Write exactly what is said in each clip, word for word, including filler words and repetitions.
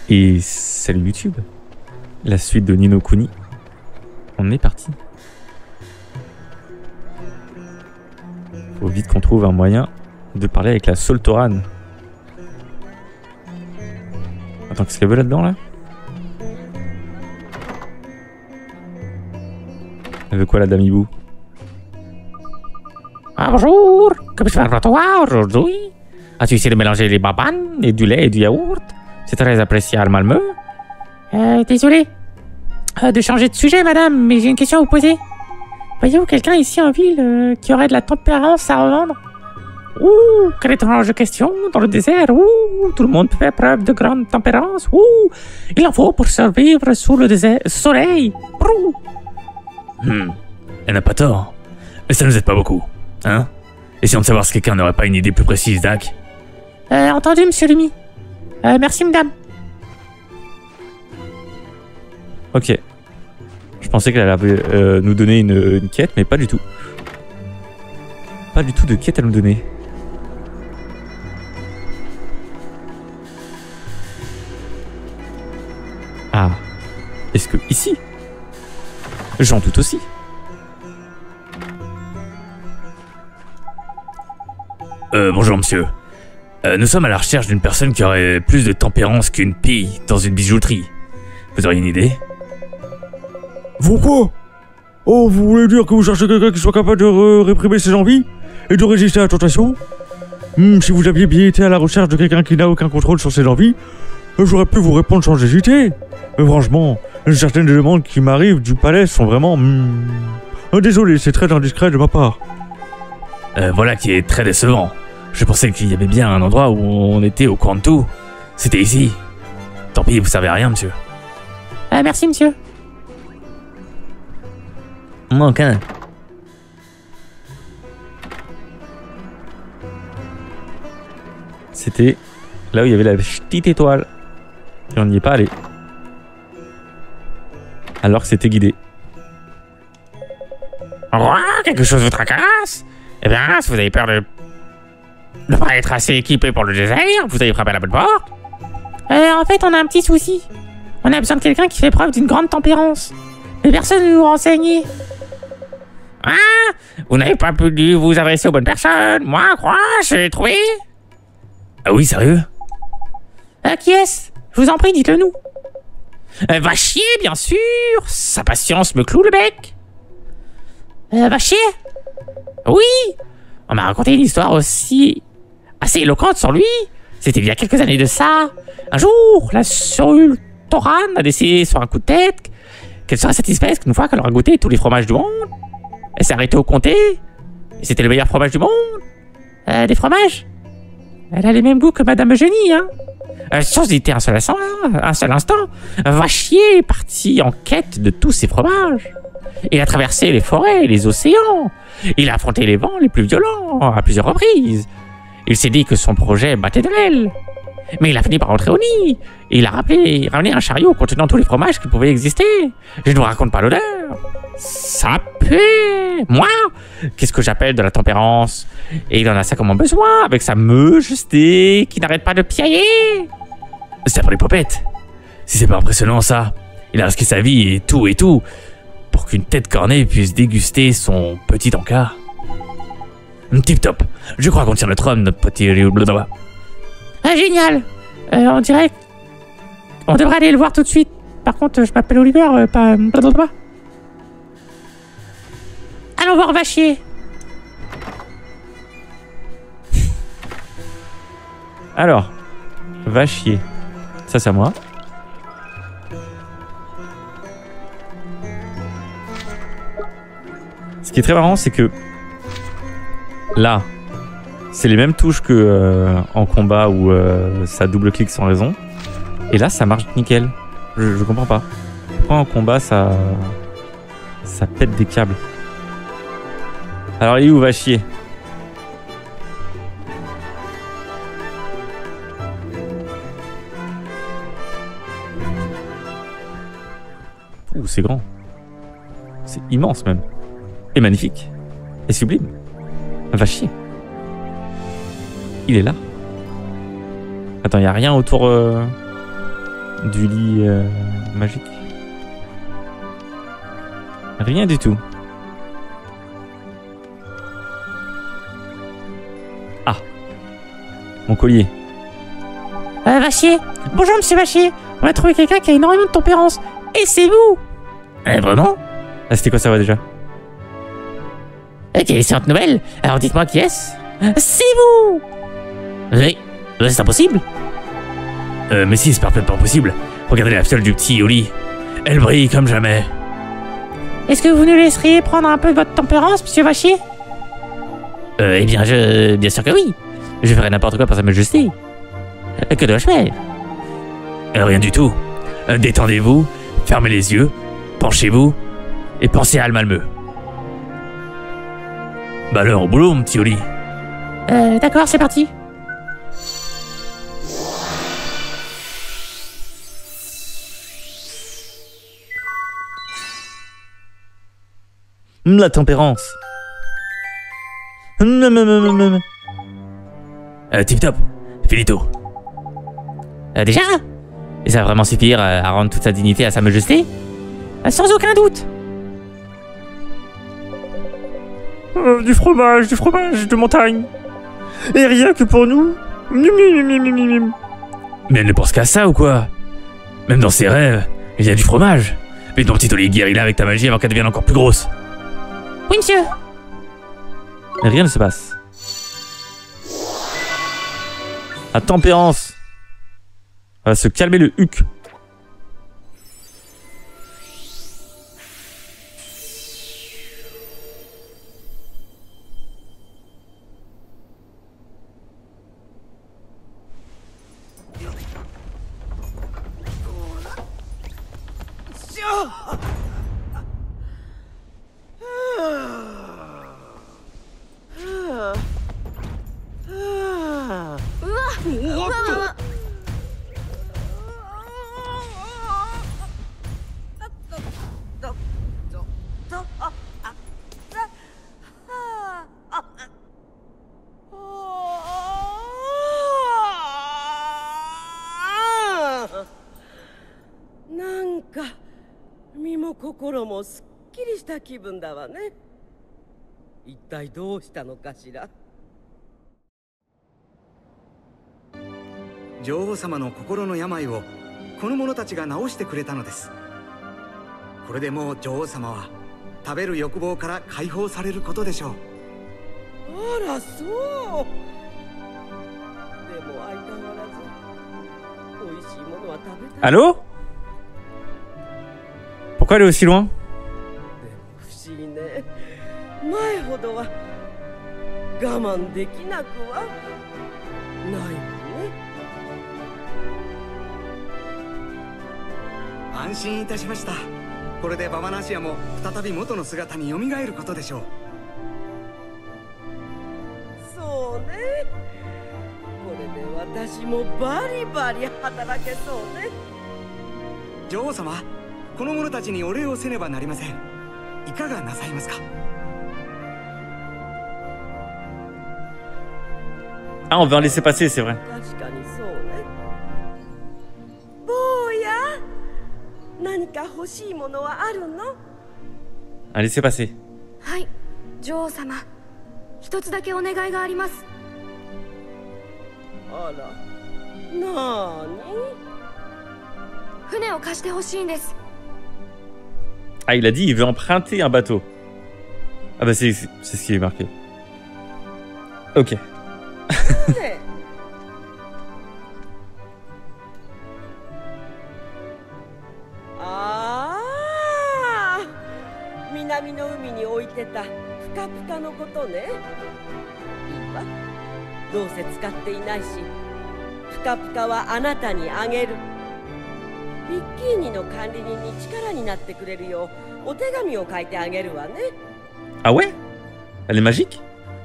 Et salut YouTube. La suite de Ni no Kuni. On est parti. Faut vite qu'on trouve un moyen de parler avec la Soltoran. Attends, qu'est-ce qu'elle veut là-dedans là? Elle veut quoi la dame hibou? Ah, bonjour, que puis-je faire pour toi aujourd'hui? As-tu essayé de mélanger les babanes et du lait et du yaourt? C'est très appréciable, Malmö. Euh, désolé euh, de changer de sujet, madame, mais j'ai une question à vous poser. Voyez-vous quelqu'un ici en ville euh, qui aurait de la tempérance à revendre? Ouh, quelle étrange question, dans le désert, ouh, tout le monde fait preuve de grande tempérance, ouh, il en faut pour survivre sous le désert, soleil, ouh. Hmm, elle n'a pas tort, mais ça nous aide pas beaucoup, hein? Essayons de savoir si quelqu'un n'aurait pas une idée plus précise, Dak. Euh, entendu, monsieur Lumi. Euh, merci, madame. Ok. Je pensais qu'elle allait euh, nous donner une, une quête, mais pas du tout. Pas du tout de quête à nous donner. Ah. Est-ce que ici? J'en doute aussi. Euh, bonjour monsieur. Euh, nous sommes à la recherche d'une personne qui aurait plus de tempérance qu'une pille dans une bijouterie. Vous auriez une idée? Vous quoi? Oh, vous voulez dire que vous cherchez quelqu'un qui soit capable de ré réprimer ses envies et de résister à la tentation? hmm, Si vous aviez bien été à la recherche de quelqu'un qui n'a aucun contrôle sur ses envies, j'aurais pu vous répondre sans hésiter. Mais franchement, certaines des demandes qui m'arrivent du palais sont vraiment... Hmm... Désolé, c'est très indiscret de ma part. Euh, voilà qui est très décevant. Je pensais qu'il y avait bien un endroit où on était au courant de tout. C'était ici. Tant pis, vous servez à rien, monsieur. Euh, merci, monsieur. Moi, aucun. C'était là où il y avait la petite étoile. Et on n'y est pas allé. Alors que c'était guidé. Oh, quelque chose vous tracasse? Eh bien, si vous avez peur de ne pas être assez équipé pour le désert, vous avez frappé à la bonne porte. Euh, en fait, on a un petit souci. On a besoin de quelqu'un qui fait preuve d'une grande tempérance. Mais personne ne nous renseigne. Ah, vous n'avez pas pu vous adresser aux bonnes personnes. Moi, quoi, j'ai trouvé. Ah oui, sérieux? Euh, qui est-ce? Je vous en prie, dites-le nous. Euh, va chier, bien sûr. Sa patience me cloue le bec. Euh, va chier. Oui. On m'a raconté une histoire aussi assez éloquente sur lui. C'était il y a quelques années de ça. Un jour, la Soltoran a décidé sur un coup de tête qu'elle serait satisfaite qu'une fois qu'elle aura goûté tous les fromages du monde, elle s'est arrêtée au comté. Et c'était le meilleur fromage du monde. Euh, des fromages. Elle a les mêmes goûts que Madame Eugénie, hein. Euh, sans hésiter un seul instant, un seul instant, va chier est parti en quête de tous ces fromages. Il a traversé les forêts et les océans. Il a affronté les vents les plus violents à plusieurs reprises. Il s'est dit que son projet battait de l'aile. Mais il a fini par rentrer au nid. Et il a rappelé, ramené un chariot contenant tous les fromages qui pouvaient exister. Je ne vous raconte pas l'odeur. Ça pue. Moi, qu'est-ce que j'appelle de la tempérance? Et il en a sacrément besoin avec sa majesté qui n'arrête pas de piailler. C'est pour les popettes. Si c'est pas impressionnant ça, il a risqué sa vie et tout et tout pour qu'une tête cornée puisse déguster son petit encas. Tip top. Je crois qu'on tient le trône, notre petit... Ah, génial. Euh, on dirait... On devrait aller le voir tout de suite. Par contre, je m'appelle Oliver, euh, pas... Allons voir Vachier. Alors, va chier. Ça, c'est à moi. Ce qui est très marrant, c'est que là, c'est les mêmes touches que euh, en combat où euh, ça double-clique sans raison. Et là, ça marche nickel. Je, je comprends pas. Pourquoi en combat, ça... ça pète des câbles? Alors, il est où va chier? Ouh, c'est grand. C'est immense même. Et magnifique. Et sublime. Va chier. Il est là. Attends, il n'y a rien autour... Euh... du lit euh, magique? Rien du tout. Ah. Mon collier. Euh, Vachier. Bonjour, monsieur Vachier. On a trouvé quelqu'un qui a énormément de tempérance. Et c'est vous. Eh, vraiment? Ah, c'était quoi ça va déjà? Euh, Quelle excellente nouvelle. Alors dites-moi qui est-ce? C'est vous. Oui, c'est impossible. Euh, mais si, c'est parfaitement possible. Regardez la fiole du petit au lit. Elle brille comme jamais. Est-ce que vous nous laisseriez prendre un peu de votre tempérance, monsieur Vachier? Euh, eh bien, je... Bien sûr que oui. Je ferai n'importe quoi pour sa majesté. Euh, Que dois-je faire? Euh, rien du tout. Euh, détendez-vous, fermez les yeux, penchez-vous, et pensez à Almalmeux. Bah alors, au boulot, mon petit Oli. Euh, d'accord, c'est parti. Hum, la tempérance. Hum, hum, hum, hum, hum. Euh, tip top, finito. Euh, déjà? Et ça va vraiment suffire euh, à rendre toute sa dignité à sa majesté? Euh, Sans aucun doute. Euh, du fromage, du fromage de montagne. Et rien que pour nous. Miam, miam, miam, miam, miam. Mais elle ne pense qu'à ça ou quoi? Même dans ses rêves, il y a du fromage. Mais ton petit Oli, guéris-la avec ta magie avant qu'elle devienne encore plus grosse. Oui, monsieur. Rien ne se passe. La tempérance. On va se calmer le huc. なんか身も心もすっきりした気分だわね。一体どうしたのかしら。 女王様の心の病をこの者たちが治してくれたのです。これでもう女王様は食べる欲望から解放されることでしょう。 あらそう。でも相変わらず美味しいものは食べたい。 Allô? Pourquoi elle est aussi loin? でも不思議ね。前ほどは我慢できなくはないわね。 安心いたしました。これでババナシアも再び元の姿に蘇ることでしょう。 そうね。これで私もバリバリ働けそうね。 女王様、この者たちにお礼をせねばなりません。いかがなさいますか？ Ah, on veut en laisser passer, c'est vrai. 確かにそうね。坊や、何か欲しいものはあるの？ Ah, laissez passer. はい、女王様。一つだけお願いがあります。 あら、なーに？ 船を貸してほしいんです。 Ah, il a dit il veut emprunter un bateau. Ah bah c'est c'est ce qui est marqué. Ok. ねああ、南の海に置いてたプカプカのことね。いいわ。どうせ使っていないし、プカプカはあなたにあげる。ビッキーニの管理人に力になってくれるようお手紙を書いてあげるわね。 Ah ouais? Elle est magique?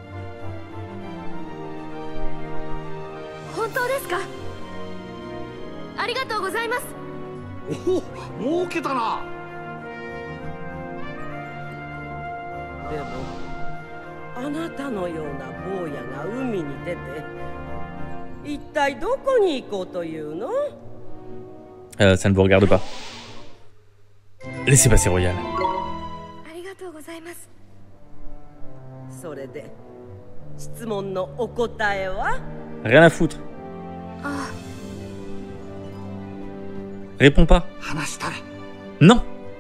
本当ですか？ありがとうございます。 おお、儲けたな。 でもあなたのような坊やが海に出て一体どこに行こうというの？ Euh, ça ne vous regarde pas. Laissez passer, Royal. ありがとうございます。 それで質問のお答えは？ Rien à foutre. あ Réponds pas. 話したれ。 Non.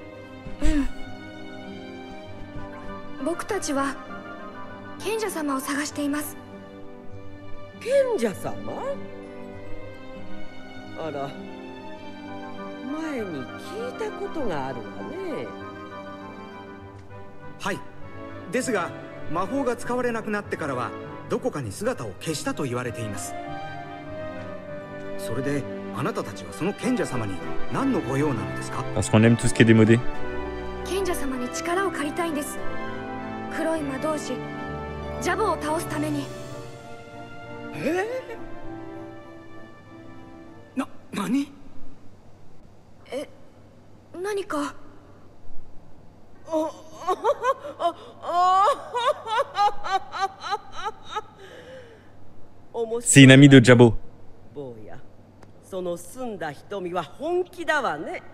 僕たちは賢者様を探しています。 賢者様？あら、前に聞いたことがあるわね。 はい。ですが魔法が使われなくなってからはどこかに姿を消したと言われています。それであなたたちはその賢者様に何のご用なのですか？ Parce qu'on aime tout ce qui est démodé. 賢者様に力を借りたいんです。黒い魔導士ジャボを倒すために。 えー、な、何？ え、何か。 C'est une amie de Jabbo. 坊や、その澄んだ瞳は本気だわね。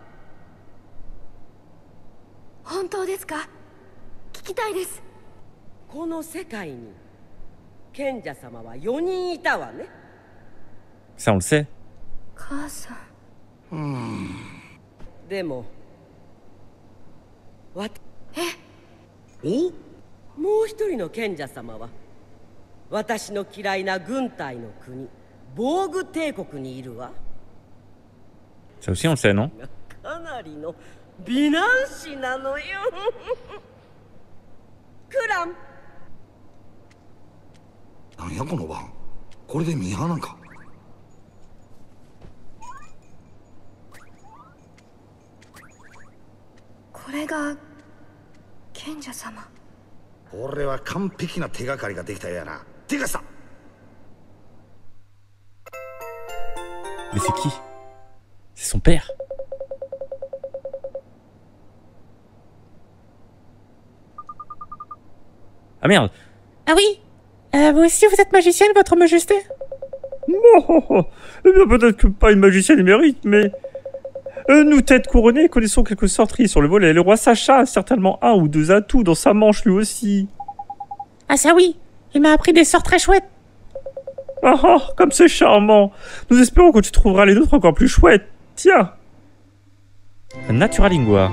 本当ですか？聞きたいです。 この世界に賢者様はよにんいたわね。 Ça on le sait. 母さん。 うーん。 でもわえ？ お？ もう一人の賢者様は私の嫌いな軍隊の国防具帝国にいるわ。 Ça aussi on le sait, non? かなりの美男子なのよ。クラン。 なんやこの番。これでミーハーなんか。 これが賢者様。 これは完璧な手がかりができたよやな。てかさ。 Mais c'est qui? C'est son père. Ah merde. Ah oui euh, Vous aussi, vous êtes magicienne, votre majesté? Oh, eh bien peut-être que pas une magicienne mérite, mais... Euh, nous, têtes couronnées, connaissons quelques sorteries sur le volet. Le roi Sacha a certainement un ou deux atouts dans sa manche lui aussi. Ah ça oui, il m'a appris des sorts très chouettes. Ah ah, comme c'est charmant. Nous espérons que tu trouveras les autres encore plus chouettes. Tiens. Naturalingua.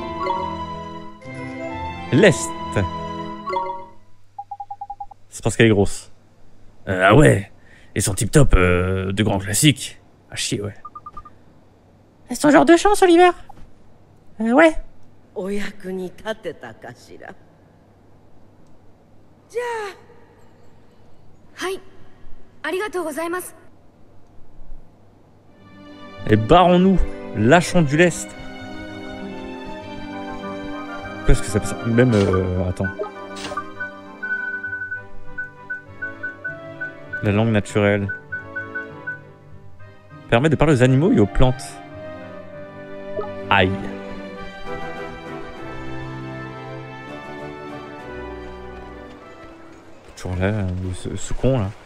L'Est. C'est parce qu'elle est grosse. Euh, ah ouais. Et son tip-top euh, de grand classique. Ah chier, ouais. C'est ton genre de chance, Oliver? Euh, ouais. お役に立てたかしら。じゃあ。 はい。ありがとうございます。 Et barrons-nous. Lâchons du lest. Qu'est-ce que ça peut... Même... Euh, attends. La langue naturelle. Permet de parler aux animaux et aux plantes. Aïe. Toujours là, ce, ce con là.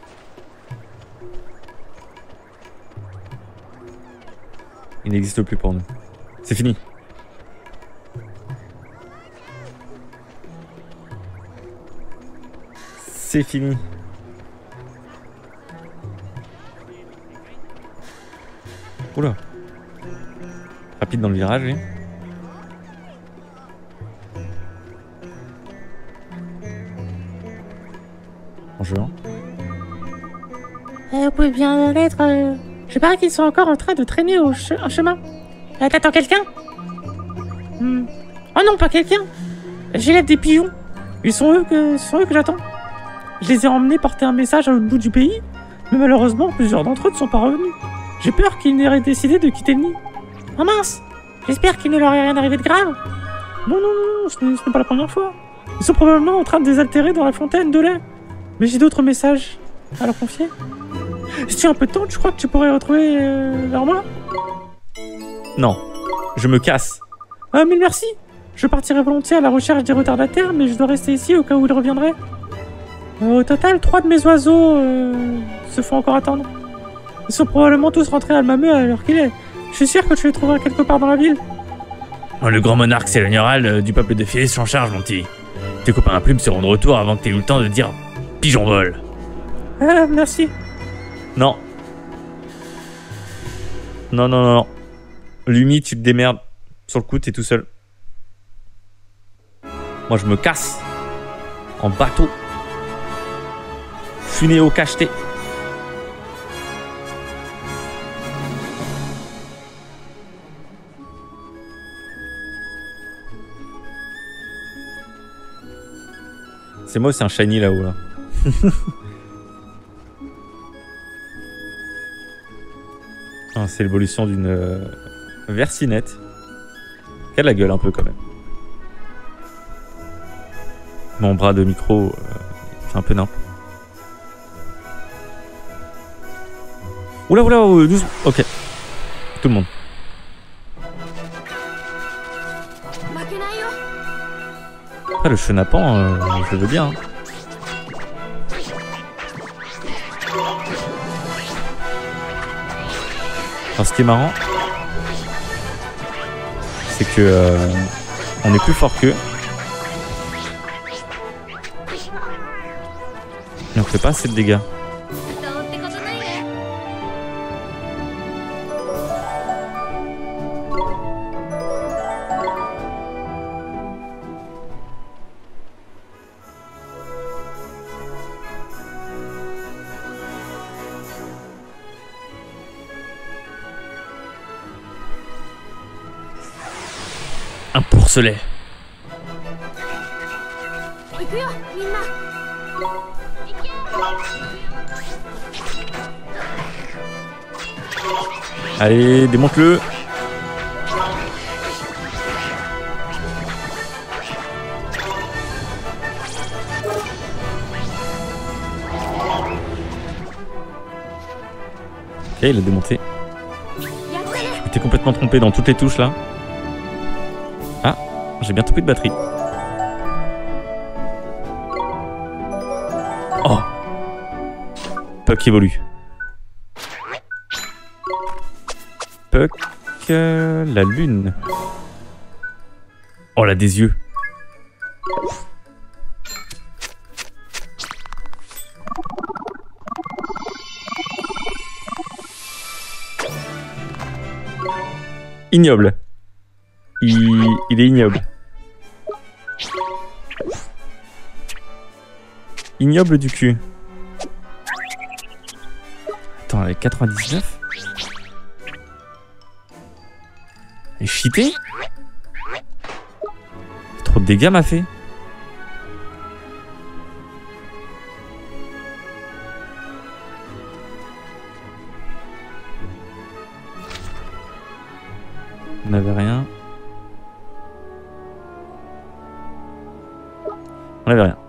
Il n'existe plus pour nous. C'est fini. C'est fini. Oula. Rapide dans le virage, lui. Bonjour. Euh, vous pouvez bien l'être. Euh... Je parie qu'ils sont encore en train de traîner au che en chemin. Euh, T'attends quelqu'un? hmm. Oh non, pas quelqu'un. J'élève des pigeons. Ils sont eux que, ce sont eux que j'attends. Je les ai emmenés porter un message à l'autre bout du pays, mais malheureusement, plusieurs d'entre eux ne sont pas revenus. J'ai peur qu'ils n'aient décidé de quitter le nid. Oh mince! J'espère qu'il ne leur est rien arrivé de grave. Non, non, non, ce n'est pas la première fois. Ils sont probablement en train de désaltérer dans la fontaine de lait. Mais j'ai d'autres messages à leur confier. Si tu as un peu de temps, tu crois que tu pourrais retrouver euh, vers moi? Non, je me casse. Ah, mille merci. Je partirai volontiers à la recherche des retardataires, mais je dois rester ici au cas où ils reviendraient. Euh, au total, trois de mes oiseaux euh, se font encore attendre. Ils sont probablement tous rentrés à Almameux à l'heure qu'il est. Je suis sûr que tu le trouveras quelque part dans la ville. Le grand monarque cérémoral euh, du peuple de Félix s'en charge, mon petit. Tes copains à plume seront de retour avant que t'aies eu le temps de dire pigeon vol. Ah, merci. Non. Non, non, non, non. Lumi, tu te démerdes. Sur le coup, t'es tout seul. Moi, je me casse. En bateau. Funéo cacheté. C'est moi, c'est un shiny là-haut, là. Ah, c'est l'évolution d'une euh, versinette. Qui a de la gueule un peu quand même. Mon bras de micro, euh, c'est un peu nimp. Oula, oula, oula, douze. Ok. Tout le monde. Après, le chenapan, euh, je le veux bien. Hein. Alors, ce qui est marrant, c'est que euh, on est plus fort qu'eux. Mais on fait pas assez de dégâts. Un pourcelet. Allez, démonte-le. Ok, il a démonté. J'étais complètement trompé dans toutes les touches là. Ah, j'ai bientôt plus de batterie. Oh, Puck évolue. Puck, euh, la lune. Oh, elle a des yeux. Ignoble. Il, il est ignoble. Ignoble du cul. Attends, elle est quatre-vingt-dix-neuf. Elle est cheatée. Trop de dégâts m'a fait. On n'avait rien. On n'avait rien.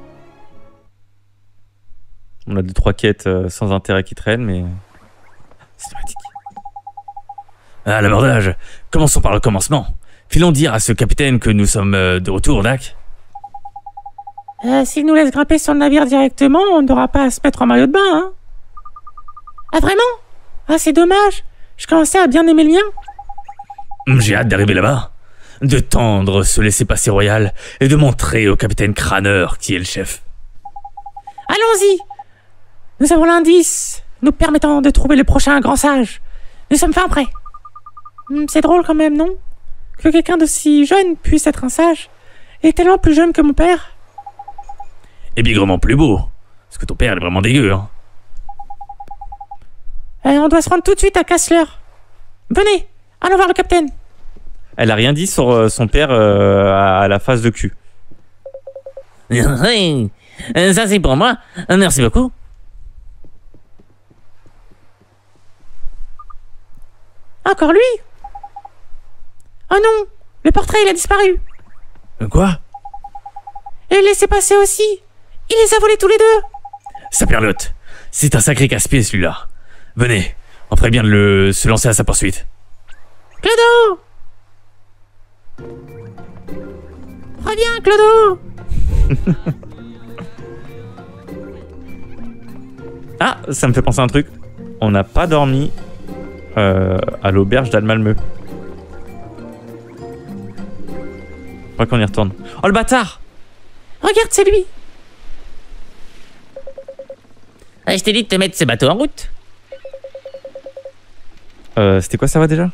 On a deux trois quêtes euh, sans intérêt qui traînent, mais c'est pratique. À l'abordage. Commençons par le commencement. Filons dire à ce capitaine que nous sommes euh, de retour, Dak. Euh, S'il nous laisse grimper sur le navire directement, on n'aura pas à se mettre en maillot de bain, hein. Ah vraiment? Ah c'est dommage. Je commençais à bien aimer le mien. J'ai hâte d'arriver là-bas, de tendre ce laissez-passer royal et de montrer au capitaine Crâneur qui est le chef. Allons-y. Nous avons l'indice nous permettant de trouver le prochain grand sage. Nous sommes fin prêts. C'est drôle quand même, non? Que quelqu'un d'aussi jeune puisse être un sage et tellement plus jeune que mon père. Et bigrement plus beau, parce que ton père est vraiment dégueu, hein. Euh, on doit se rendre tout de suite à Kassler. Venez, allons voir le capitaine. Elle a rien dit sur euh, son père euh, à, à la face de cul. Ça c'est pour moi. Merci beaucoup. Encore lui? Oh non, le portrait il a disparu. Quoi? Et il laissait passer aussi. Il les a volés tous les deux. Saperlotte, c'est un sacré casse-pied celui-là. Venez, on ferait bien de le, se lancer à sa poursuite. Clodo! Reviens, Clodo! Ah, ça me fait penser à un truc. On n'a pas dormi euh, à l'auberge d'Almalmeux. Pas qu'on y retourne. Oh le bâtard! Regarde, c'est lui. Ah, je t'ai dit de te mettre ce bateau en route. Euh, c'était quoi ça va déjà?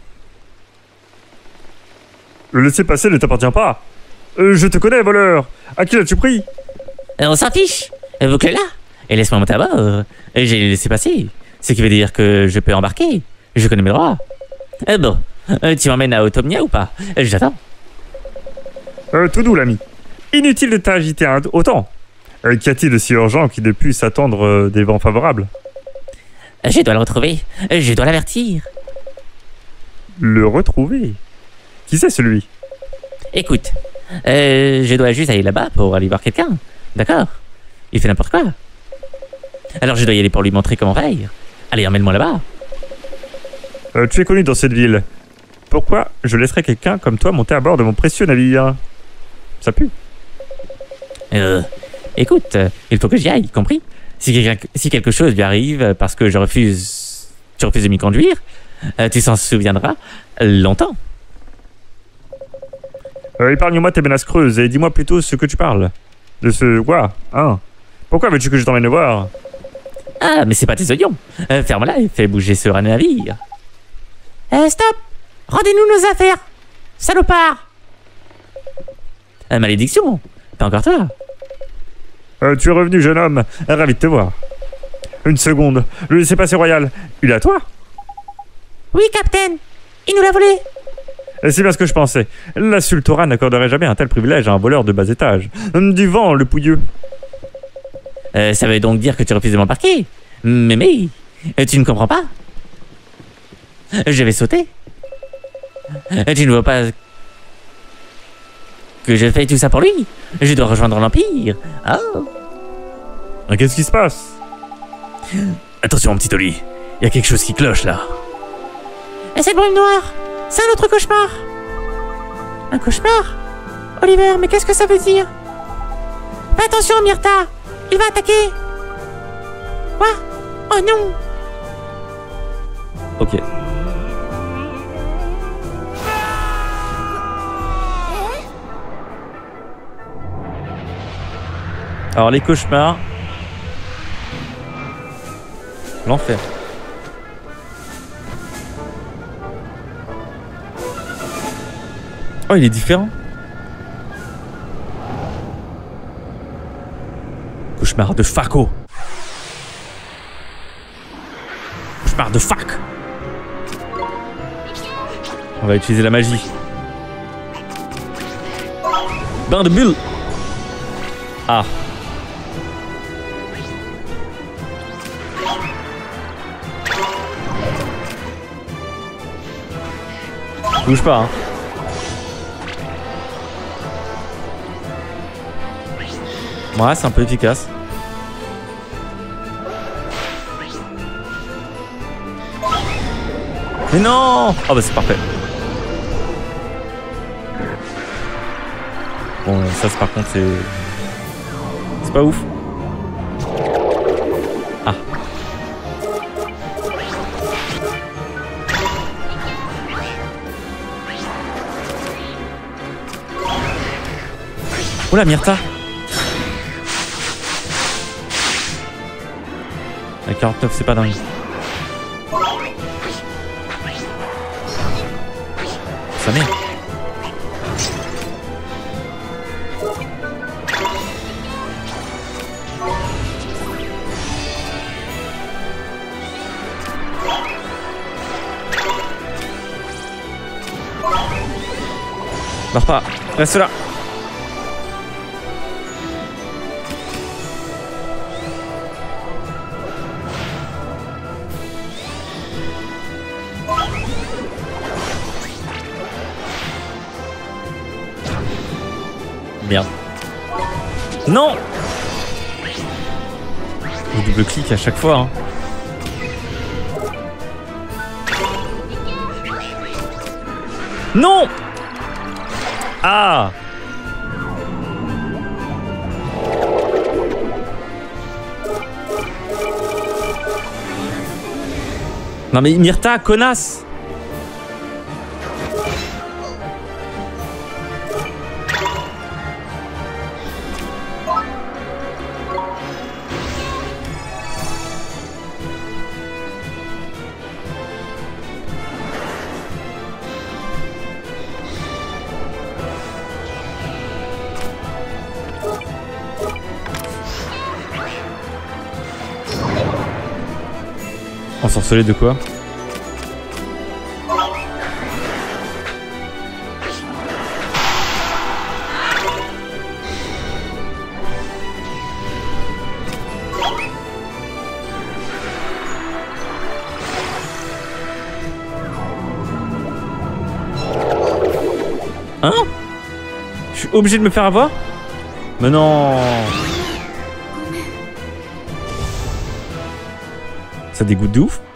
Le laisser passer ne t'appartient pas. Euh, je te connais, voleur. À qui l'as-tu pris? Euh, On s'en fiche. Boucle-la. Et laisse-moi monter à bord. Euh, J'ai laissé passer. Ce qui veut dire que je peux embarquer. Je connais mes droits. Euh, bon, euh, tu m'emmènes à Automnia ou pas? Euh, J'attends. Euh, tout doux, l'ami. Inutile de t'agiter un- autant. Euh, Qu'y a-t-il de si urgent qui ne puisse attendre euh, des vents favorables? Je dois le retrouver. Je dois l'avertir. Le retrouver? Qui c'est celui? Écoute, euh, je dois juste aller là-bas pour aller voir quelqu'un. D'accord? Il fait n'importe quoi. Alors je dois y aller pour lui montrer comment faire. Allez, emmène-moi là-bas. Euh, tu es connu dans cette ville. Pourquoi je laisserais quelqu'un comme toi monter à bord de mon précieux navire? Ça pue. Euh, écoute, euh, il faut que j'y aille, compris? Si, quelqu'un- si quelque chose lui arrive parce que je refuse, tu refuses de m'y conduire, euh, tu s'en souviendras longtemps. Euh, épargne-moi tes menaces creuses et dis-moi plutôt ce que tu parles. De ce quoi, hein? Pourquoi veux-tu que je t'emmène le voir? Ah, mais c'est pas tes oignons. Euh, Ferme-la et fais bouger ce navire. Euh, stop! Rendez-nous nos affaires! Salopard! Euh, malédiction! Pas encore toi? Euh, tu es revenu, jeune homme. Ravi de te voir. Une seconde. Le laissez-passer royal. Il est à toi? Oui, capitaine! Il nous l'a volé! Et c'est bien ce que je pensais. La Sultora n'accorderait jamais un tel privilège à un voleur de bas étage. Du vent, le pouilleux. Euh, ça veut donc dire que tu refuses de m'embarquer? Mais mais, euh, tu ne comprends pas? Je vais sauter. Euh, Tu ne vois pas que je fais tout ça pour lui? Je dois rejoindre l'Empire. Oh! Euh, Qu'est-ce qui se passe? Attention, mon petit Oli. Il y a quelque chose qui cloche là. Et cette brume noire, c'est un autre cauchemar. Un cauchemar? Oliver, mais qu'est-ce que ça veut dire? Fais attention, Myrta! Il va attaquer! Quoi? Oh non! Ok. Alors les cauchemars. L'enfer. Oh, il est différent. Cauchemar de Faco. Cauchemar de fac. On va utiliser la magie. Bain de bulle. Ah. Bouge pas, hein. Ouais, c'est un peu efficace. Mais non! Oh bah c'est parfait. Bon, ça c'est par contre c'est... C'est pas ouf. Ah. Oula, Myrta! La quarante-neuf, c'est pas dingue. Ça merde. Meurs pas, reste là. Merde. Non! Je double clic à chaque fois. Hein. Non! Ah! Non mais Myrta, connasse! Ensorcelé de quoi? Hein? Je suis obligé de me faire avoir? Mais non! Ça dégoûte de ouf.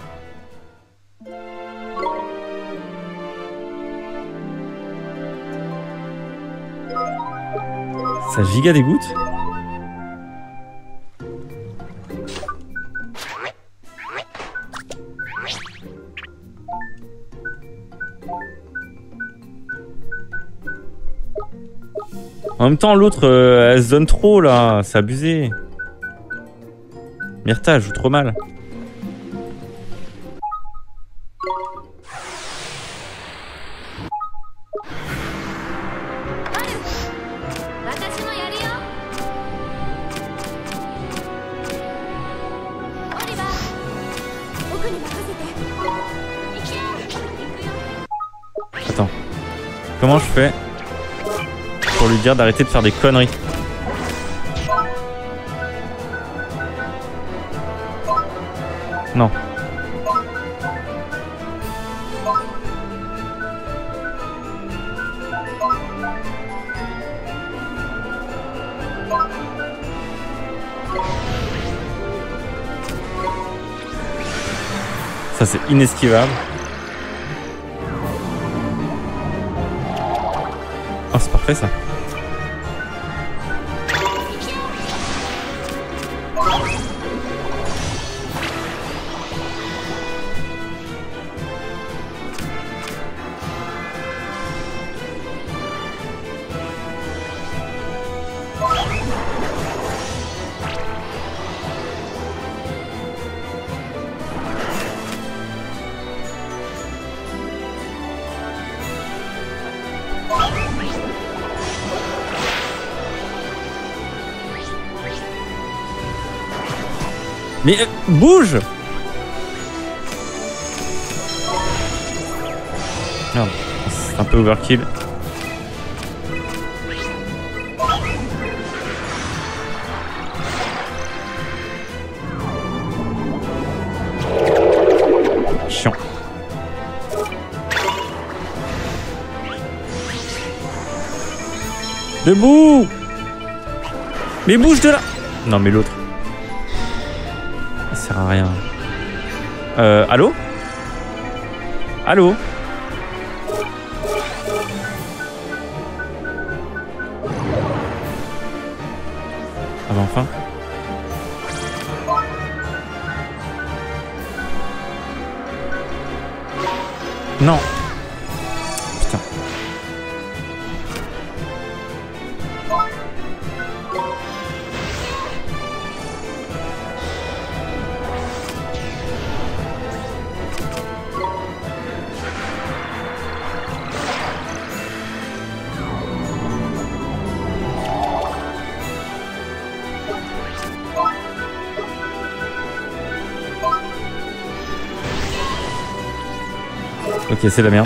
Ça giga dégoûte. En même temps, l'autre, euh, elle se donne trop là, c'est abusé. Myrta, elle joue trop mal. Attends. Comment je fais pour lui dire d'arrêter de faire des conneries? Non. Ça c'est inesquivable. Oh c'est parfait ça. Mais euh, bouge! Merde, c'est un peu overkill. Chiant. Debout! Mais bouge de là! Non mais l'autre. Ça sert à rien. Euh, allô? Allô? Ah bah enfin. Non. Putain. Ok, c'est la merde.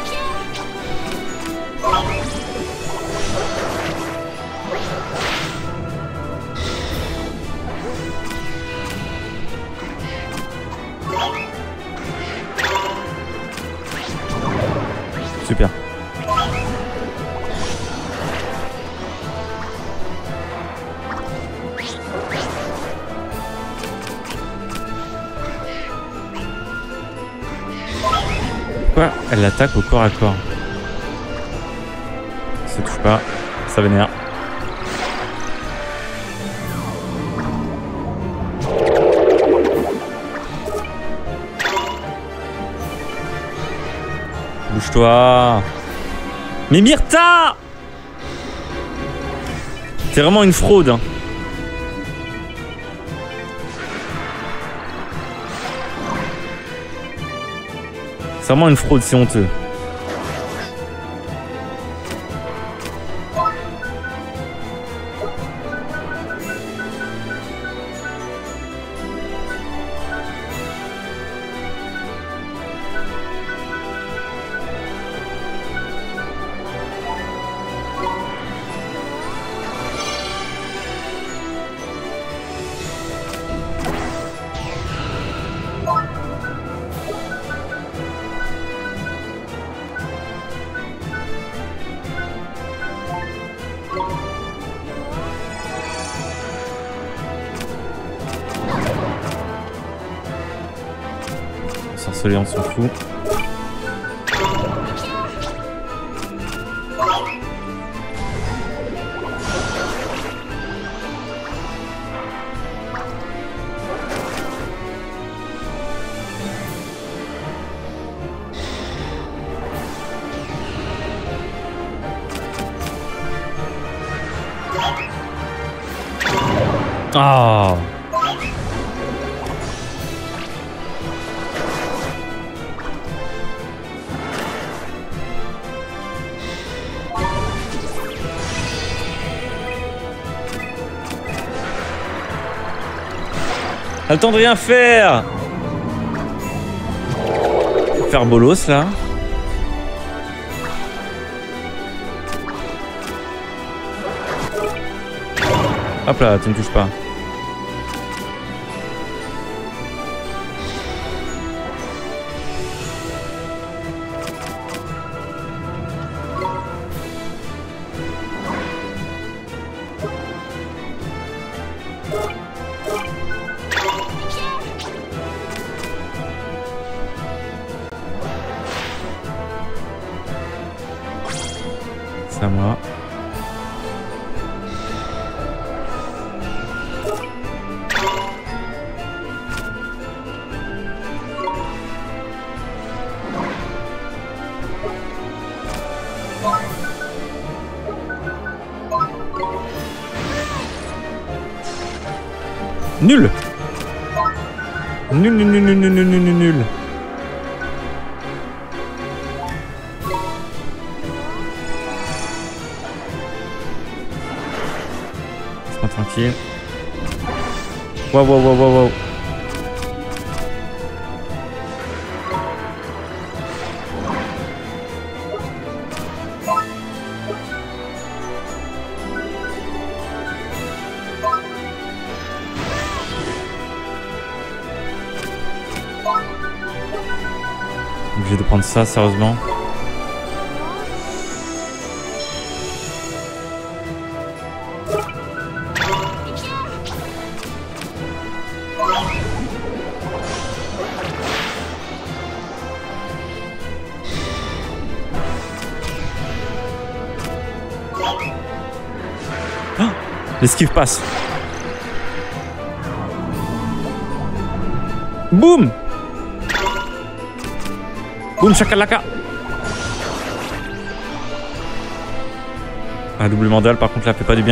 Super. Pourquoi elle attaque au corps à corps? Ça touche pas, ça vénère. bouge-toi. Mais Myrtha! C'est vraiment une fraude. Hein. C'est vraiment une fraude, c'est honteux. Sorcelé, on s'en fout. Ah. T'as le temps de rien faire. Faire bolos là. Hop là, tu ne touches pas. C'est à moi. Nul. Nul, nul, nul, nul, nul, nul, nul, nul. Laisse-moi tranquille. Waouh, waouh, waouh, waouh, waouh. Obligé de prendre ça, sérieusement. Ah, l'esquive passe. Boum. Boum chakalaka. Un double mandal par contre là fait pas du bien.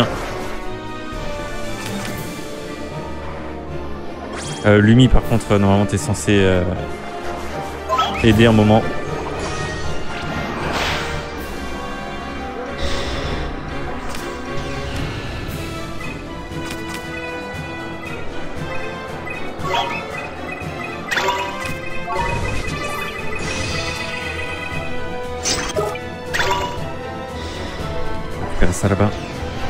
Euh, Lumi par contre euh, normalement t'es censé euh, aider un moment. Ça là-bas.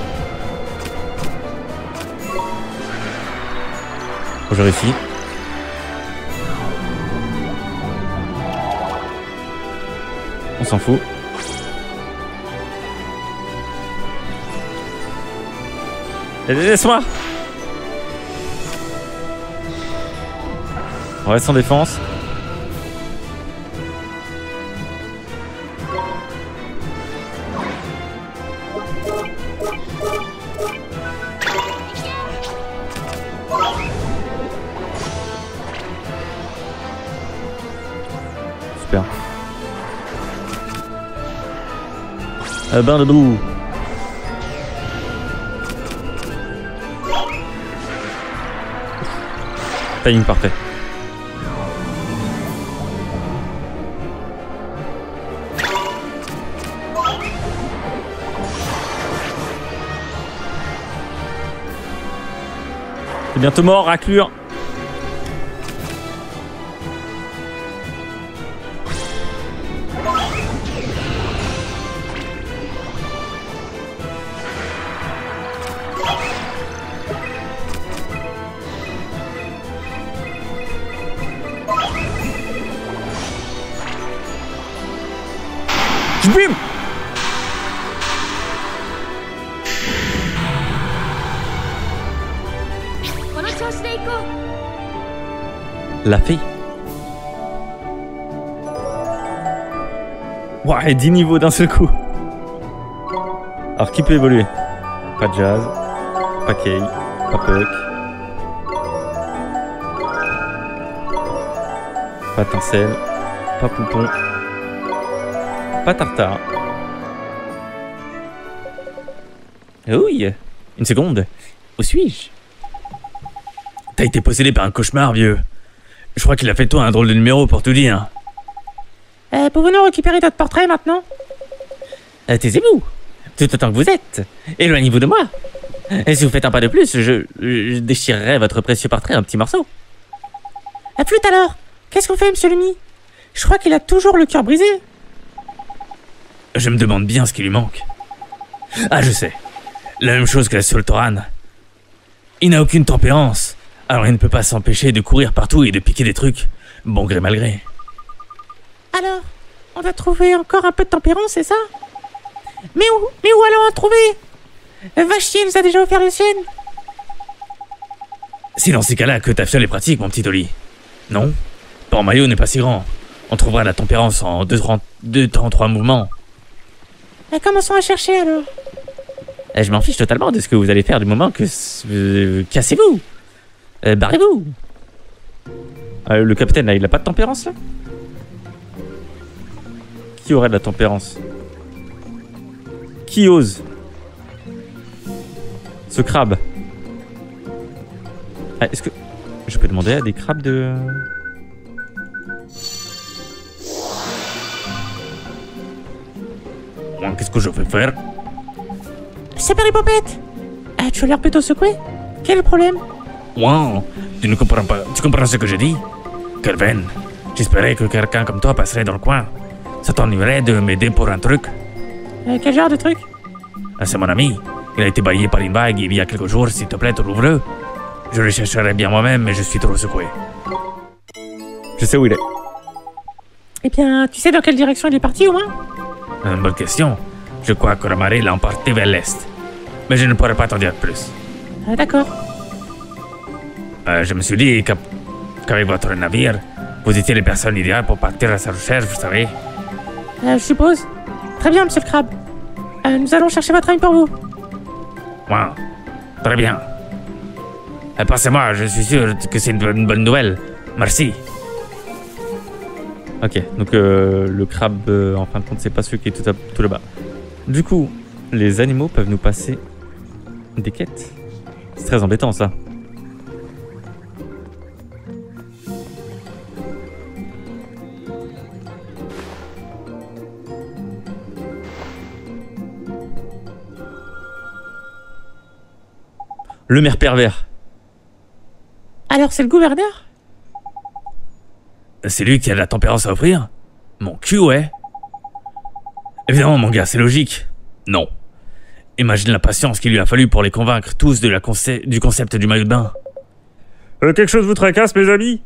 Faut que je réussis. On s'en fout. Laisse-moi. On reste en défense. Super. Un bain de boue. Timing parfait. C'est bientôt mort, raclure. Bim! La fille. Ouah, et dix niveaux d'un seul coup. Alors qui peut évoluer? Pas Jazz, pas Kay, pas Puck, pas Tincelle, pas Poupon, pas Tartare. Oui, une seconde. Où suis-je? T'as été possédé par un cauchemar, vieux. Je crois qu'il a fait de toi un drôle de numéro pour tout dire. Euh, pouvons-nous récupérer notre portrait maintenant? Euh, Taisez-vous, tout autant que vous êtes. Éloignez-vous de moi. Et si vous faites un pas de plus, je, je déchirerai votre précieux portrait en petits morceaux. À flûte alors. Qu'est-ce qu'on fait, monsieur Lumi? Je crois qu'il a toujours le cœur brisé. Je me demande bien ce qui lui manque. Ah, je sais. La même chose que la Sultoran. Il n'a aucune tempérance. Alors il ne peut pas s'empêcher de courir partout et de piquer des trucs, bon gré mal gré. Alors, on va trouver encore un peu de tempérance, c'est ça? Mais où, mais où allons en trouver? Va chier, nous a déjà offert le sienne. C'est dans ces cas-là que ta fiole est pratique, mon petit Oli. Non? Ton maillot n'est pas si grand. On trouvera la tempérance en deux temps trois mouvements. Mais commençons à chercher alors. Je m'en fiche totalement de ce que vous allez faire du moment que... Euh, cassez-vous. Euh, barrez-vous. euh, Le capitaine là, il a pas de tempérance là? Qui aurait de la tempérance? Qui ose? Ce crabe. Ah, est-ce que... Je peux demander à des crabes de... Qu'est-ce que je vais faire? C'est Péripopette. Ah, tu as l'air plutôt secoué. Quel est le problème? Wow, tu ne comprends pas, tu comprends ce que je dis? Kelvin, j'espérais que quelqu'un comme toi passerait dans le coin. Ça t'ennuierait de m'aider pour un truc? Euh, quel genre de truc? Ah, c'est mon ami. Il a été baillé par une vague il y a quelques jours, s'il te plaît, ouvre-le. Je le chercherai bien moi-même, mais je suis trop secoué. Je sais où il est. Eh bien, tu sais dans quelle direction il est parti au moins? Une bonne question. Je crois que la marée l'a emporté vers l'est. Mais je ne pourrais pas t'en dire plus. Ah, d'accord. Euh, je me suis dit qu'avec qu votre navire, vous étiez les personnes idéales pour partir à sa recherche, vous savez. Euh, je suppose. Très bien, monsieur le crabe. Euh, nous allons chercher votre ami pour vous. Wow. Très bien. Euh, Passez-moi, je suis sûr que c'est une, une bonne nouvelle. Merci. Ok, donc euh, le crabe, euh, en fin de compte, c'est pas celui qui est tout, à, tout là-bas. Du coup, les animaux peuvent nous passer des quêtes. C'est très embêtant, ça. Le maire pervers. Alors, c'est le gouverneur? C'est lui qui a de la tempérance à offrir? Mon cul, ouais. Évidemment, mon gars, c'est logique. Non. Imagine la patience qu'il lui a fallu pour les convaincre tous de la conce du concept du maillot de bain. Euh, quelque chose vous tracasse, mes amis?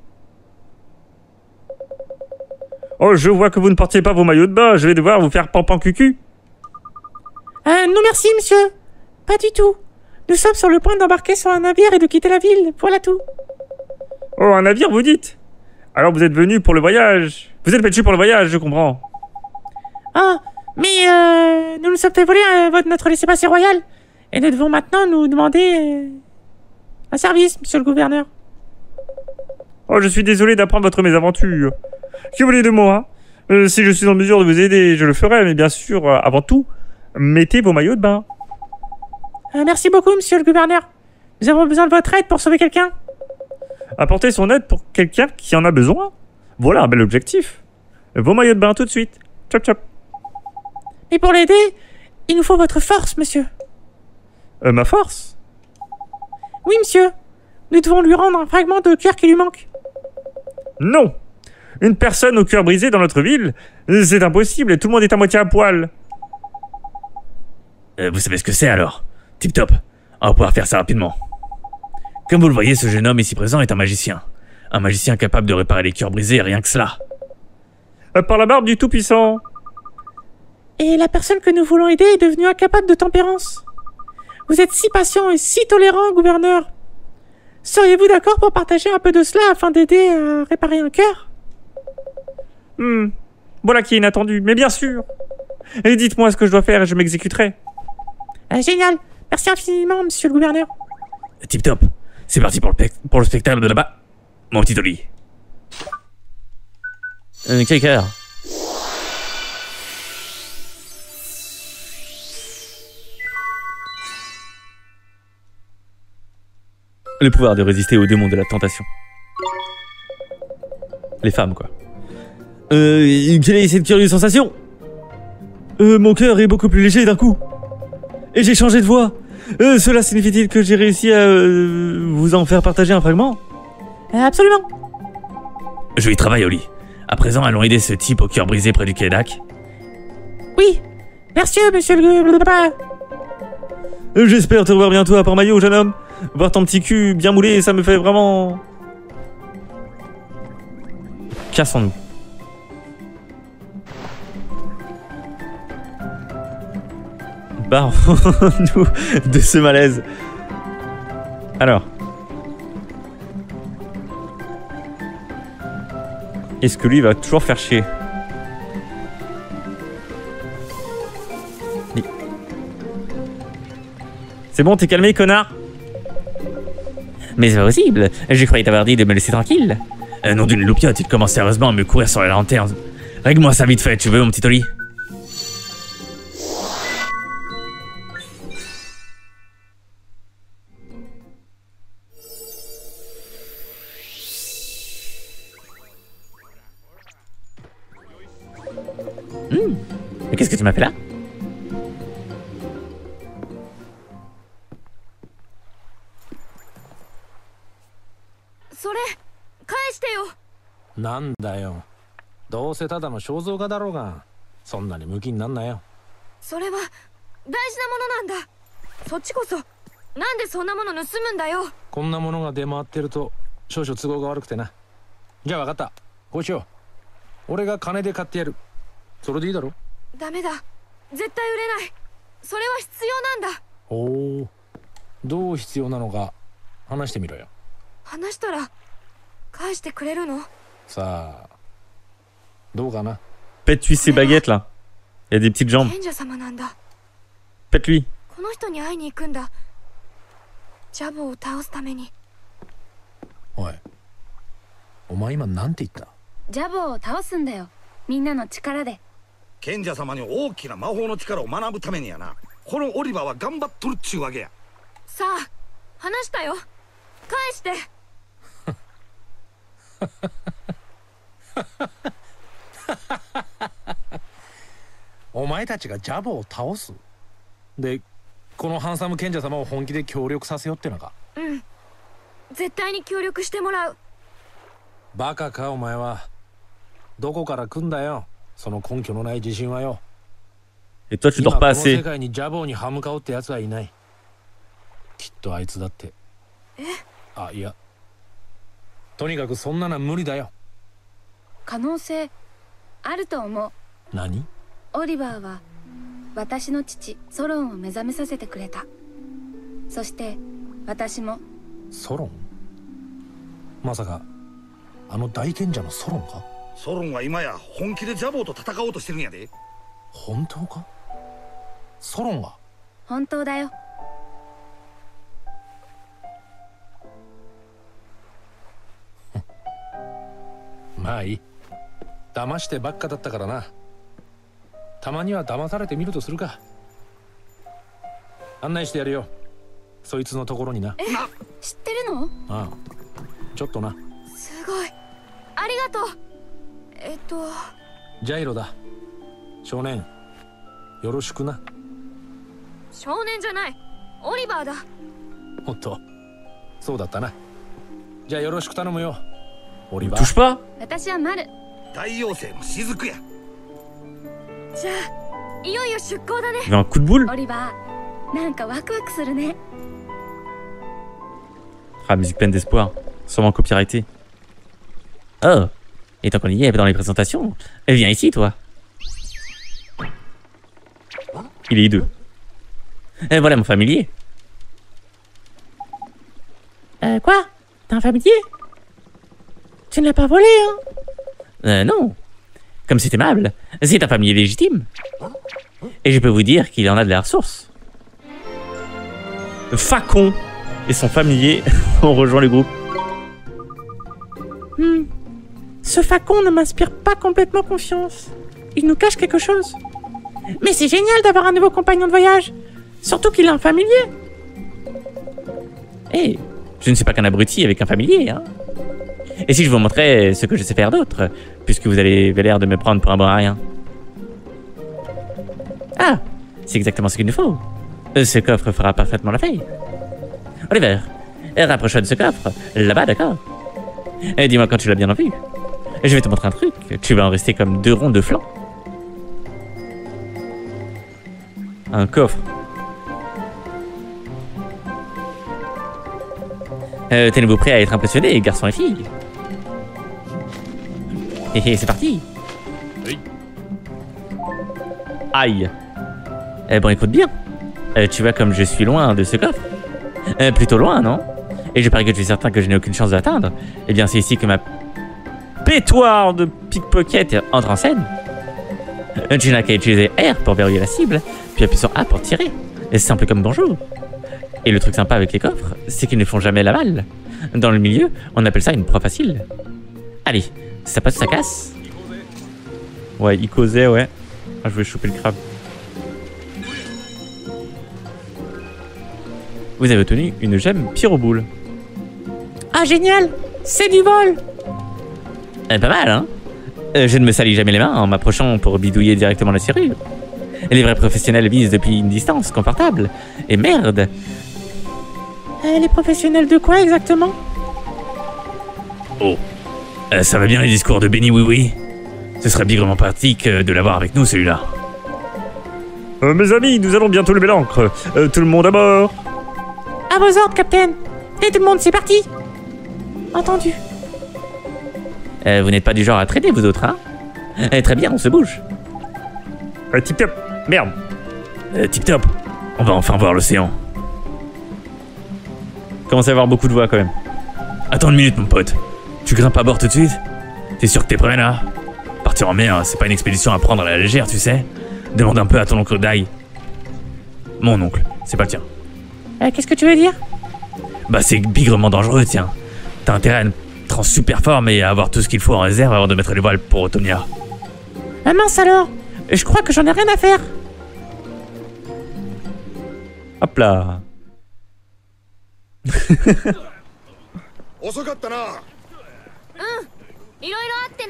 Oh, je vois que vous ne portiez pas vos maillots de bain. Je vais devoir vous faire pampan cucu. Euh, non merci, monsieur. Pas du tout. Nous sommes sur le point d'embarquer sur un navire et de quitter la ville. Voilà tout. Oh, un navire, vous dites? Alors vous êtes venu pour le voyage. Vous êtes venu pour le voyage, je comprends. Ah, mais euh, nous nous sommes fait voler euh, votre, notre laissez-passer royal. Et nous devons maintenant nous demander euh, un service, monsieur le gouverneur. Oh, je suis désolé d'apprendre votre mésaventure. Que voulez-vous de moi? euh, Si je suis en mesure de vous aider, je le ferai, mais bien sûr, euh, avant tout, Mettez vos maillots de bain. Euh, merci beaucoup, monsieur le gouverneur. Nous avons besoin de votre aide pour sauver quelqu'un. Apportez son aide pour quelqu'un qui en a besoin. Voilà un bel objectif. Vos maillots de bain tout de suite. Chop chop. Et pour l'aider, il nous faut votre force, monsieur. Euh, ma force? Oui, monsieur. Nous devons lui rendre un fragment de cœur qui lui manque. Non. Une personne au cœur brisé dans notre ville, c'est impossible et tout le monde est à moitié à poil. Euh, vous savez ce que c'est alors? Tip top. On va pouvoir faire ça rapidement. Comme vous le voyez, ce jeune homme ici présent est un magicien. Un magicien capable de réparer les cœurs brisés, rien que cela. Euh, par la barbe du Tout-Puissant. Et la personne que nous voulons aider est devenue incapable de tempérance. Vous êtes si patient et si tolérant, gouverneur. Seriez-vous d'accord pour partager un peu de cela afin d'aider à réparer un cœur? Hmm. Voilà qui est inattendu, mais bien sûr. Et dites-moi ce que je dois faire et je m'exécuterai. Ah, génial. Merci infiniment, monsieur le gouverneur. Tip top. C'est parti pour le, pour le spectacle de là-bas. Mon petit Oli. Euh, quel cœur? Le pouvoir de résister aux démons de la tentation. Les femmes, quoi. Euh, quelle est cette curieuse sensation? Euh, mon cœur est beaucoup plus léger d'un coup. Et j'ai changé de voix. Euh, cela signifie-t-il que j'ai réussi à euh, vous en faire partager un fragment? Euh, absolument. Je y travaille, Oli. À présent, allons aider ce type au cœur brisé près du Québec. Oui. Merci, monsieur le... Euh, J'espère te revoir bientôt à Port-Maillot, jeune homme. Voir ton petit cul bien moulé, ça me fait vraiment... Cassons-nous. Barrons-nous de ce malaise. Alors. Est-ce que lui va toujours faire chier? C'est bon, t'es calmé, connard? Mais c'est pas possible. J'ai croyé t'avoir dit de me laisser tranquille. Euh, nom d'une loupiote, il commence sérieusement à me courir sur la lanterne. Règle-moi ça vite fait, tu veux, mon petit Oli? Hum. Et qu'est-ce que tu m'as fait là? Sore, 返してよ。 なんだよ。どうせただの肖像画だろうが、そんなにムキになんなよ。 それは大事なものなんだ。そっちこそなんでそんなもの盗むんだよ。 こんなものが出回ってると少々都合が悪くてな。じゃあ分かった。こうしよう。俺が金で買ってやる。それでいいだろ。 ダメだ。絶対売れない。それは必要なんだ。 おお。どう必要なのか話してみろよ。 話したら返してくれるの？ さあ、どうかな。 Pète-lui ses baguettes là. Il y a des petites jambes. 賢者様なんだ。 Pète-lui. この人に会いに行くんだ。ジャボを倒すために。 おい、お前今なんて言った？ ジャボを倒すんだよ。みんなの力で。 賢者様に大きな魔法の力を学ぶためにやな。このオリバーは頑張っとるっちゅうわけや。 さあ、話したよ。返して。 お前たちがジャボを倒す？で、このハンサム賢者様を本気で協力させようってのか？ うん。絶対に協力してもらう。 バカかお前は。どこから来んだよ、その根拠のない自信はよ。 Et toi, tu dors pas 今この assez. 世界にジャボーに歯向かおうってやつはいない。きっとあいつだって。 え？ あ、いや。とにかくそんなのは無理だよ。 可能性あると思う。 何？ オリバーは私の父ソロンを目覚めさせてくれた。そして私も。 ソロン？まさかあの大賢者のソロンか？ ソロンは今や本気でジャボーと戦おうとしてるんやで。 本当か？ソロンが？ 本当だよ。 まあいい。騙してばっかだったからな。たまには騙されてみるとするか。 案内してやるよ。そいつのところにな。 え、知ってるの？ ああ、ちょっとな。 すごい、ありがとう。えっとジャイロだ。少年、よろしくな。 少年じゃない、オリバーだ。 おっと、そうだったな。じゃあよろしく頼むよ、オリバー。 Touche pas. 私はマル。 太陽星の雫や。 じゃあいよいよ出航だね。 Il veut un coup de boule. オリバー、なんかワクワクするね。 Ah, musique pleine d'espoir. Sûrement copyrighté. Oh, et tant qu'on y est dans les présentations, viens ici, toi. Il est hideux. Et voilà mon familier. Euh, quoi? T'as un familier? Tu ne l'as pas volé, hein? Euh, non. Comme c'est aimable, c'est un familier légitime. Et je peux vous dire qu'il en a de la ressource. Facon et son familier ont rejoint le groupe. Hmm. Ce facon ne m'inspire pas complètement confiance. Il nous cache quelque chose. Mais c'est génial d'avoir un nouveau compagnon de voyage. Surtout qu'il a un familier. Eh, hey, je ne suis pas qu'un abruti avec un familier, hein. Et si je vous montrais ce que je sais faire d'autre, puisque vous avez l'air de me prendre pour un bon à rien. Ah, c'est exactement ce qu'il nous faut. Ce coffre fera parfaitement l'affaire. Oliver, rapproche-toi de ce coffre, là-bas, d'accord? Et dis-moi quand tu l'as bien vu. Je vais te montrer un truc, tu vas en rester comme deux ronds de flanc. Un coffre. Euh, Tenez-vous prêts à être impressionnés, garçons et filles? Hé hé, c'est parti. Oui. Aïe. Eh bon, écoute bien. Euh, tu vois comme je suis loin de ce coffre? euh, Plutôt loin, non? Et je parie que tu es certain que je n'ai aucune chance de l'atteindre. Eh bien, c'est ici que ma pétoire de pickpocket entre en scène. Euh, tu n'as qu'à utiliser R pour verrouiller la cible, puis appuyer sur A pour tirer. C'est simple comme bonjour. Et le truc sympa avec les coffres, c'est qu'ils ne font jamais la malle. Dans le milieu, on appelle ça une proie facile. Allez, ça passe, ça casse. Ouais, il causait, ouais. Ah, je vais choper le crabe. Vous avez obtenu une gemme pyroboule. Ah, génial! C'est du vol! Eh, pas mal, hein? euh, Je ne me salis jamais les mains en m'approchant pour bidouiller directement la serrure. Les vrais professionnels visent depuis une distance confortable. Et merde! Euh, les professionnels de quoi exactement? Oh, euh, ça va bien les discours de Benny Oui Oui. Ce serait bigrement pratique de l'avoir avec nous celui-là. Euh, mes amis, nous allons bientôt lever l'ancre. Euh, tout le monde à bord. À vos ordres, capitaine. Et tout le monde, c'est parti. Entendu. Euh, vous n'êtes pas du genre à traîner, vous autres, hein? euh, Très bien, on se bouge. Euh, tip top. Merde. Euh, tip top. On va enfin voir l'océan. Commence à avoir beaucoup de voix quand même. Attends une minute, mon pote. Tu grimpes à bord tout de suite? T'es sûr que t'es prêt là? Partir en mer, c'est pas une expédition à prendre à la légère, tu sais. Demande un peu à ton oncle Dai. Mon oncle, c'est pas le tien. Euh, Qu'est-ce que tu veux dire? Bah c'est bigrement dangereux, tiens. T'as intérêt à être en super forme et à avoir tout ce qu'il faut en réserve avant de mettre les voiles pour Autonia. Ah mince alors. Je crois que j'en ai rien à faire. Hop là. 遅かったな。 いろいろあってね。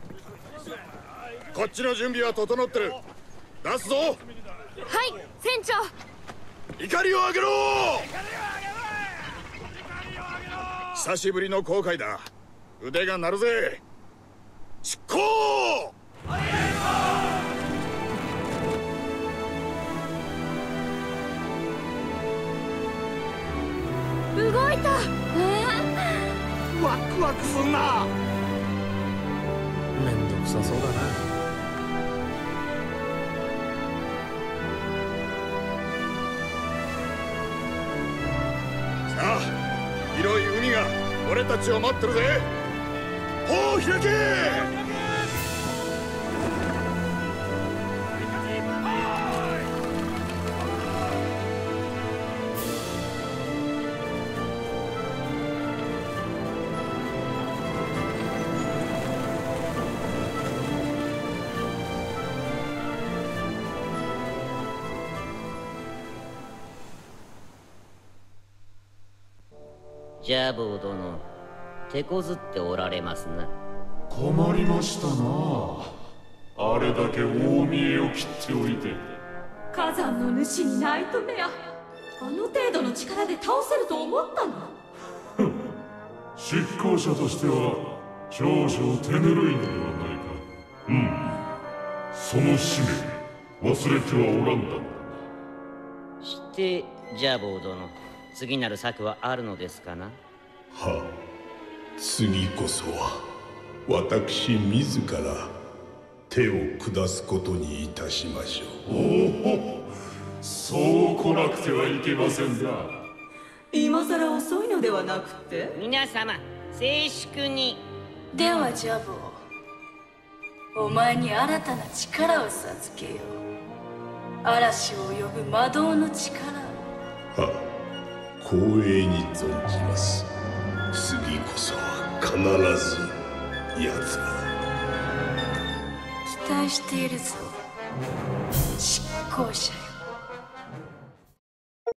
こっちの準備は整ってる。出すぞ。 はい、船長。 怒りを上げろ。久しぶりの航海だ。腕が鳴るぜ。出航。 動いた。 ワクワクすんな。 めんどくさそうだな。 さあ、広い海が俺たちを待ってるぜ。帆を開け。 ジャボー殿、手こずっておられますな。 困りましたな。あれだけ大見栄を切っておいて。 火山の主にナイトメア、あの程度の力で倒せると思ったの？ 執行者としては少々手ぬるいのではないか。うん、その使命忘れてはおらんだろう。 してジャボー殿、次なる策はあるのですかな？ はあ、次こそは私自ら手を下すことにいたしましょう。 おお、そう来なくてはいけませんな。 今さら遅いのではなくて、 皆様静粛に。 ではジャボー、お前に新たな力を授けよう。嵐を呼ぶ魔導の力を。 はあ、光栄に存じます。次こそは必ず奴ら期待しているぞ、執行者よ。